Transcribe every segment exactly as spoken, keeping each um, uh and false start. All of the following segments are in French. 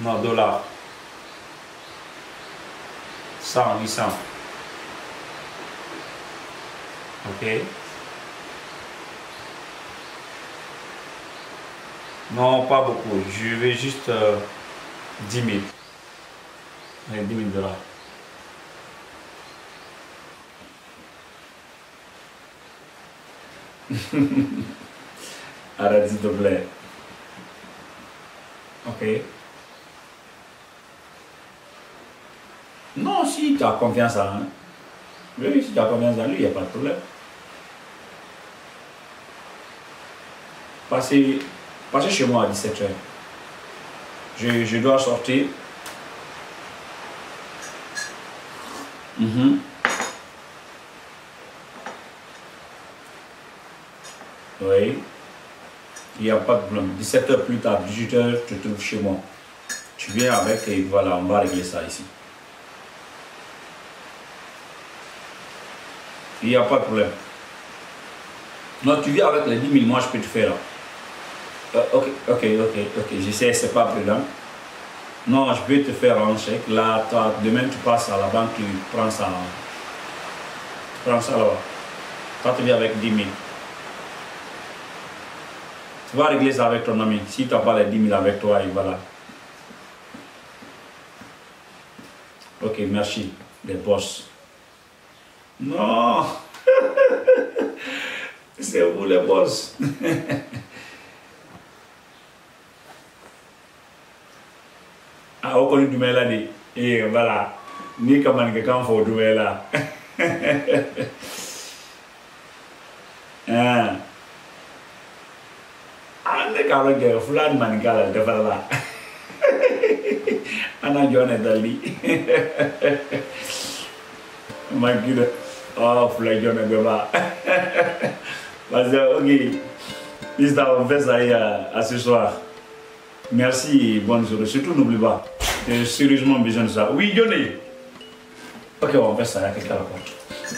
Non, dollars. cent, huit cents. Ok. Non, pas beaucoup. Je vais juste euh, dix mille. Ouais, dix mille dollars. Arrête s'il te plaît. Ok. Non, si tu as confiance en lui. Oui, si tu as confiance en lui, il n'y a pas de problème. Passez, passez chez moi à dix-sept heures. Je, je dois sortir. Mm-hmm. Oui. Il n'y a pas de problème. dix-sept heures plus tard, dix-huit heures, tu te trouves chez moi. Tu viens avec et voilà, on va régler ça ici. Il n'y a pas de problème. Non, tu viens avec les dix mille, moi je peux te faire. Euh, ok, ok, ok, ok, je sais, c'est pas prudent. Non, je peux te faire un chèque. Là, toi, demain tu passes à la banque, tu prends ça. Tu prends ça là-bas. Toi, tu viens avec dix mille. Tu vas régler ça avec ton ami. Si tu n'as pas les dix mille avec toi, et voilà. Ok, merci, les boss. Non, c'est vous les boss. Ah, on connaît du mélanie. Et voilà, ni comment quelqu'un faut du mélanie. Ah, on est quand même flan manicala de voilà. On a John et Dali. My God. Oh, flan John et Beba. Vas-y, ok. Ils ont fait ça à ce soir. Merci, bonne journée. Surtout, n'oublie pas. J'ai sérieusement besoin de ça. Oui, Johnny. Ok, on fait ça. Il y a quelqu'un à la porte.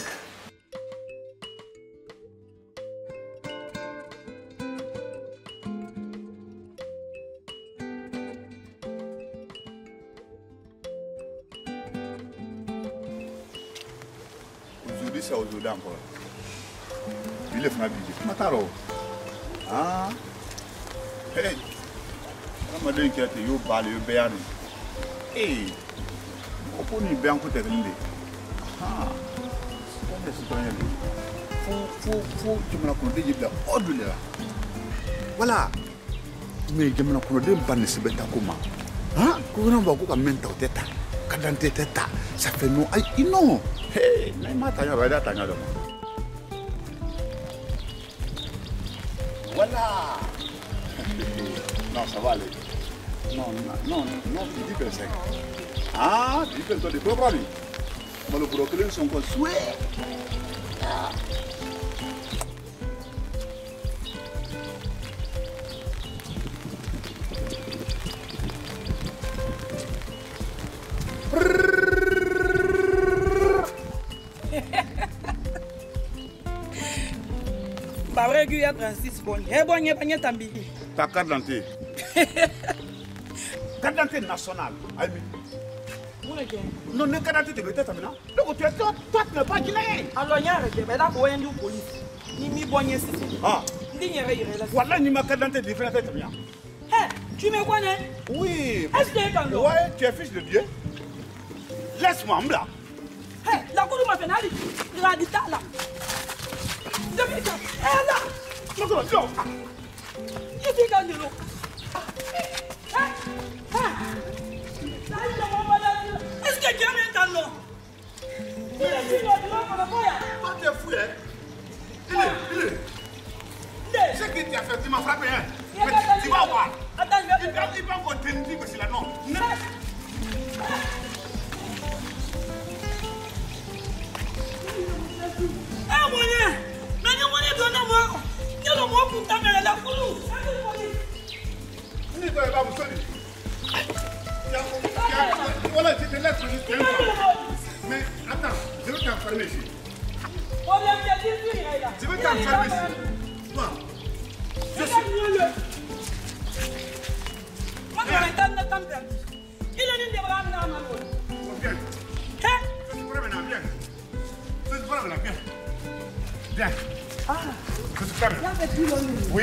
Aujourd'hui, c'est aujourd'hui encore. Il est venu à Mataro. Ah. Hey. Je me dis que tu es balé, tu es bien. Hey. Pourquoi tu es bien côté de l'île? Ah. C'est ce que tu faut, faut, faut, tu me l'as connu, tu es au-delà. Voilà. Mais je me l'ai connu, je ne sais pas comment. Hein? Quand on va voir comment tu es, quand tu es, ça fait non. Non. Hey, je ne sais pas si voilà. Non, ça va aller. Non, non, non, non, tu dis que c'est. Ah, tu dis que tu as des problèmes. Mais le brocoli, sont encore souhait. Ah. Babre gu ya trente-six bon. Eh bon, il n'y a pas de Ta carte d'identité. Carte d'identité nationale. Non, ne carte d'identité de l'État maintenant. Donc, toi, toi, tu n'es pas guinéen. Alors, il y a un regret. Mais là, pour un police. Ni mi bon, yes. Ah. Voilà, ni ma carte d'identité différente. Hé, tu me connais? Oui. Est-ce que tu es quand ouais, tu es fils de Dieu. Laisse-moi, là. Hé, la cour de ma fenêtre, la dita là. Depuis ça, hé là. Non, non, non. Je suis quand de l'eau. Est-ce que tu as mis ta nom? Tu es fou, hein? Il est, il est. Ce que tu as fait, tu m'as frappé, hein? Mais tu vas voir. Attends, je vais. Il va encore te dire que c'est la non. Ah, mon Dieu! Mais nous, on est dans moi. Nous, on est moi pour t'amener la foulou. Ne dois pas vous sonner. Voilà, je te laisse juste. Mais attends, je vais t'enfermer ici. Je vais t'enfermer ici. Toi, je suis. Moi, je vais t'enfermer. Oui.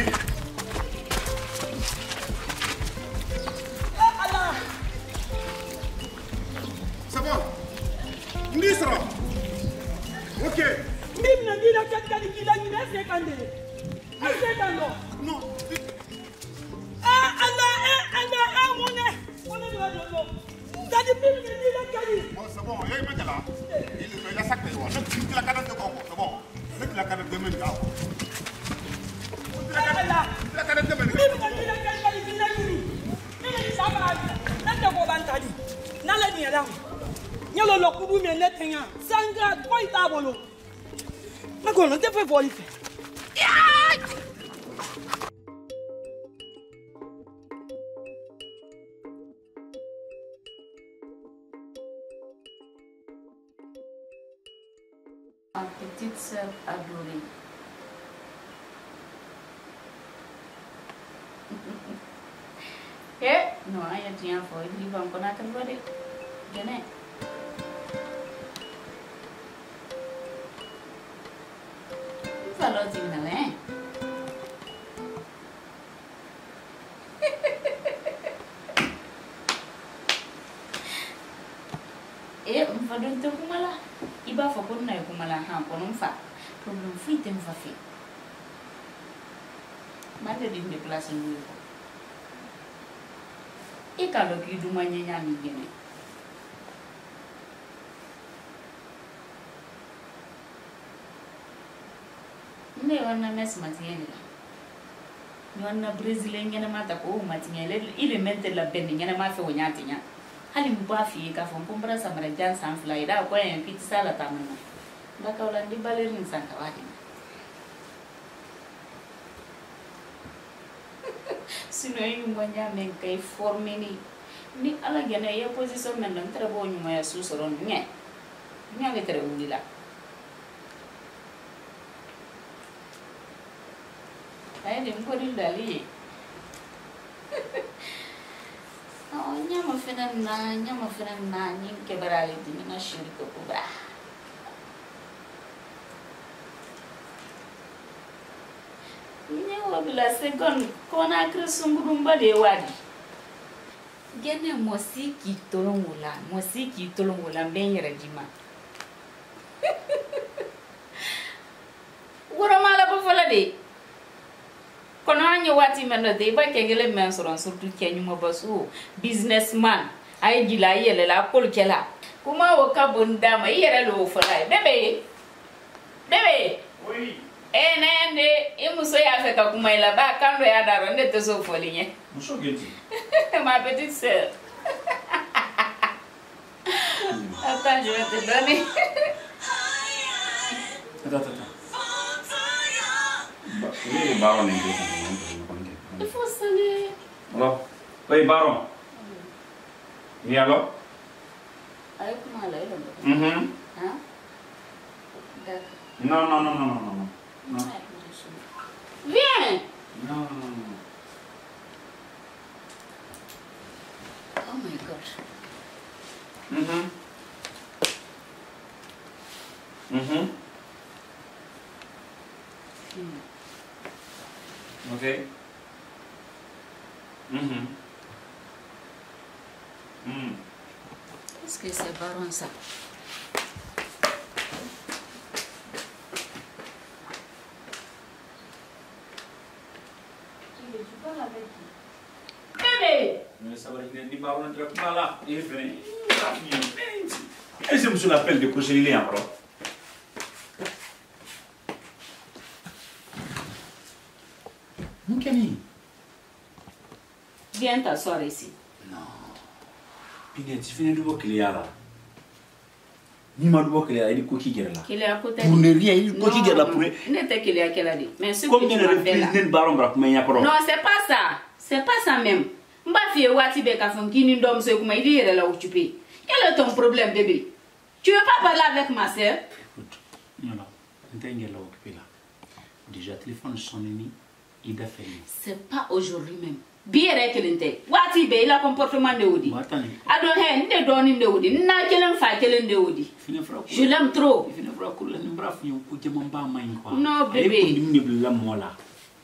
C'est bon. Ministre. Ok. Mim na dila kat kat kila ni na sekande. Sekando. Non. Ah Allah eh Allah ah mone. Mone do do do. Tadi mim na dila kali. Bon, c'est bon. Il est là. Il a sacré. Ne la cadence de Congo. C'est bon. Ne la cadence de Menga. Allah. La cadence de Menga. Mim na dila kali kila ni. Mim ni sama. Na de ko bantadi. Na la ni ala. Nyalo lo kubu me netenya. Sanga toi tabolo. Ma kono te fai fuori fe. Ma petite sœur adorée. Eh, non, il y a rien à faire. Il va encore à faire. Venez. Falou de não é? Eh, um falou então como lá? E ba fa quando não é como lá, ha, quando um fa, problema fui tem fa fe. Mas ele de place no. E calo que do manhã já me viene. Ne wana mes matiene la wana brésilien ngena mata ko matiene ile mente la ben ngena ma fe wonyati nya hali mba fi ka fon pombra samara jan san flaida ko en piti sala tamana baka wala ndi balerin sanka wadi sino yi ngonya men kay formé ni ni ala gena ya position men dam tra bo nyuma ya susoron nye nya ngi tere wulila ay dem ko dil dali oh nyama fena na nyama fena na ni kebarale di na shirika kubra ni wabila second kona krisungurumba de wadi gene mosiki tolongola mosiki tolongola mbenyera jima woro mala bo fola de kono anyo wati meno de ba kegele men soron surtout kenyu mo basu businessman ay gila yele la kol kela kuma wo ka bonda ma yere lo fola bebe bebe Oui. eh nende imuso ya feka kuma ila ba kando ya daro ndete so folinye Muso geti. ma petite sœur attends je vais te donner Attends, attends. Oui, baron est il faut saluer alors. Oui, baron. Oui, alors? ay kuma la ilo Mhm. hein d'accord Non, non, non, non, non, non. Non. viens Non, non, non. oh my god Mhm. Mhm. mm. Ok. Mhm. Mhm. Est-ce que c'est baron ça? Tu parles avec qui? Bébé! Mais ça va venir du baron de là. Il est venu. Et je me suis l'appel de coucher il est encore. Mon Camille. Viens t'asseoir ici. Non. Puis tu finis de voir qu'il y a là. Ni ma doit qu'il y a il coquille là. Qu'il est à côté. Pour ne rien, il coquille là pour. N'était qu'il est à quelle année? Mais ce que Combien tu de m'appelles là. reprises baron brak mais y a pas. Non, c'est pas ça. C'est pas ça même. Mba fie wati be ka fon kini ndom se kuma il est là occupé. Quel est ton problème bébé? Tu veux pas parler avec ma sœur? Écoute, non non, n'était là occupé là. Déjà téléphone sonné il a fait. C'est pas aujourd'hui même. Bien réclenté. Wati be la comportement de Odi. Attends. Adon he nde doni de Odi. Na kelen fa kelen de Odi. Je l'aime trop. Il finit par couler une brave fille pour que mon pas main quoi. Non bébé. Il finit par la mola.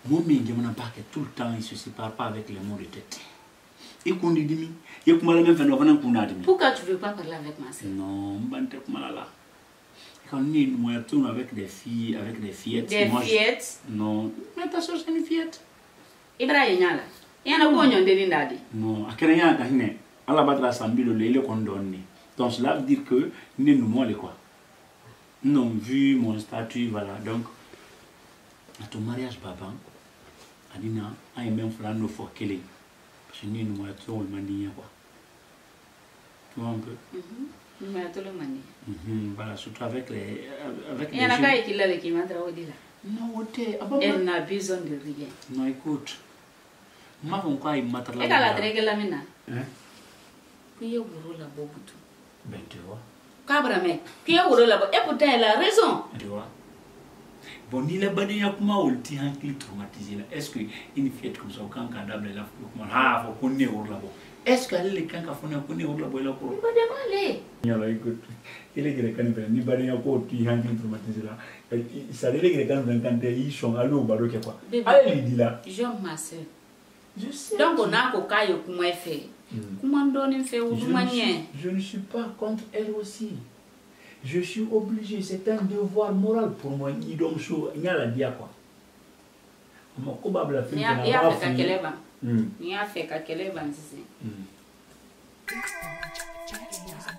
Mon mec, mon que tout le temps, il ne se sépare pas avec les mots de tête. Et qu'on dit demi, et qu'on m'a même fait un qu'on a dit. Pourquoi tu ne veux pas parler avec ma soeur? Non, bante malala. Quand on est moi tourne avec des filles, avec des fillettes. Des moi, fillettes? Je... Non, mais ta soeur c'est une fillette. Ibrahim Yala. Il y en a quoi on dit d'adi? Non, à quel moment quand il est à la base de la samedi le lait le condamné. Donc cela veut dire que nous nous moi les quoi. Non, vu mon statut, voilà. Donc à ton mariage, papa, a dit non, il même fallu nous faire qu'elle. Parce que nous nous moi tout le monde quoi. Tu vois un peu. Mais tout le monde. Voilà, surtout avec les avec les. Il y en a pas qui l'a qui m'a trahi là. Non, t'es. Elle n'a besoin de rien. Non, écoute. Ma femme quoi il m'a trahi. Et qu'elle a trahi la mina. Hein? Puis il bourre la bobutu. Ben tu vois. Cabra mec. Puis il bourre la bobutu. Et pourtant elle a raison. Tu vois. Bon, ni la banane ya kuma ulti hankli traumatisé là. Est-ce que une fillette comme ça quand cadavre là faut ah faut qu'on est au labo. Est-ce que les quand qu'on est qu'on est au labo là pour. Pas de mal. Yala écoute. Il est que quand ni banane ya ko ti hankli traumatisé là. Ça les que quand quand ils sont allés au baro quoi. Allez dit là. Je ma sœur. Je sais. Donc on a ko kayo kuma fait. Comment donner fait ou manier. Je ne suis pas contre elle aussi. Je suis obligé, c'est un devoir moral pour moi. Il donc il y a la dia quoi. Mon probable fait. Il y a fait qu'elle est Il y a fait qu'elle est